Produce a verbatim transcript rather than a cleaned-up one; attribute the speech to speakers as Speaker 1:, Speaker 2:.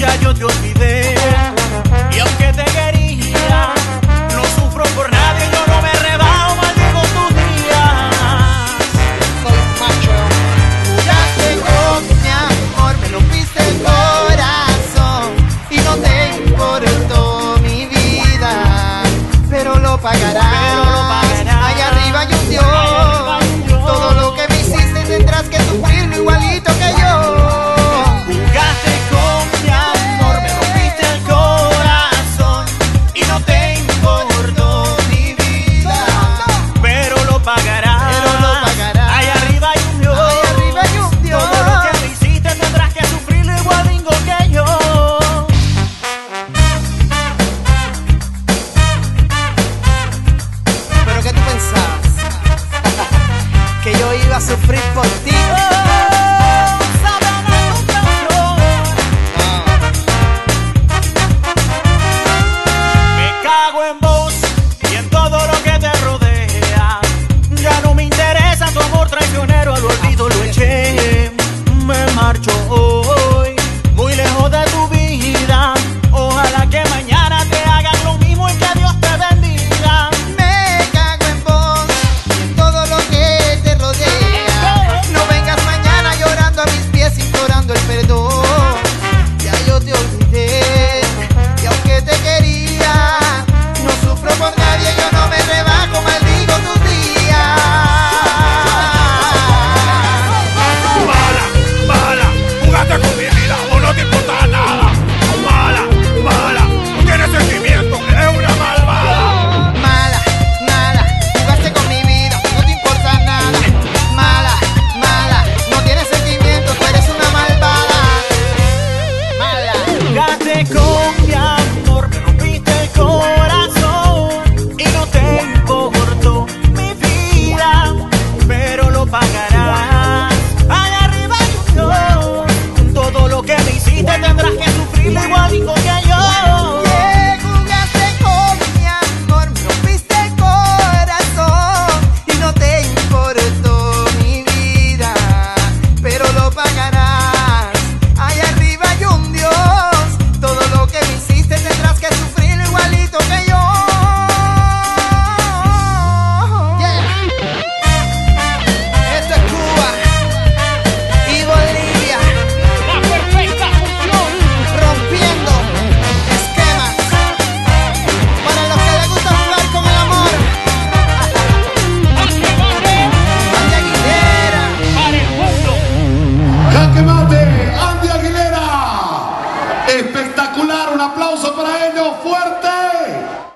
Speaker 1: Ya yo te olvidé, y aunque te quería, no sufro por nadie, yo no me rebajo, maldigo tus días.
Speaker 2: Soy un macho. Jugaste con mi amor, me rompiste el corazón y no te importó mi vida, pero lo pagarás.
Speaker 1: Pero lo pagarás.
Speaker 2: Allá arriba hay un Dios.
Speaker 1: Allá arriba hay un Dios.
Speaker 2: Todo lo que me hiciste tendrás que sufrirlo igualito que yo.
Speaker 1: Jugaste con mi amor, me rompiste el corazón y no te importó mi vida, pero lo pagarás.
Speaker 2: Pero lo pagarás.
Speaker 1: Allá arriba hay un Dios.
Speaker 2: Allá arriba hay un Dios.
Speaker 1: Todo lo que me hiciste tendrás que sufrirlo igual bingo que yo.
Speaker 2: ¿Pero qué tú pensabas? Que yo iba a sufrir por ti.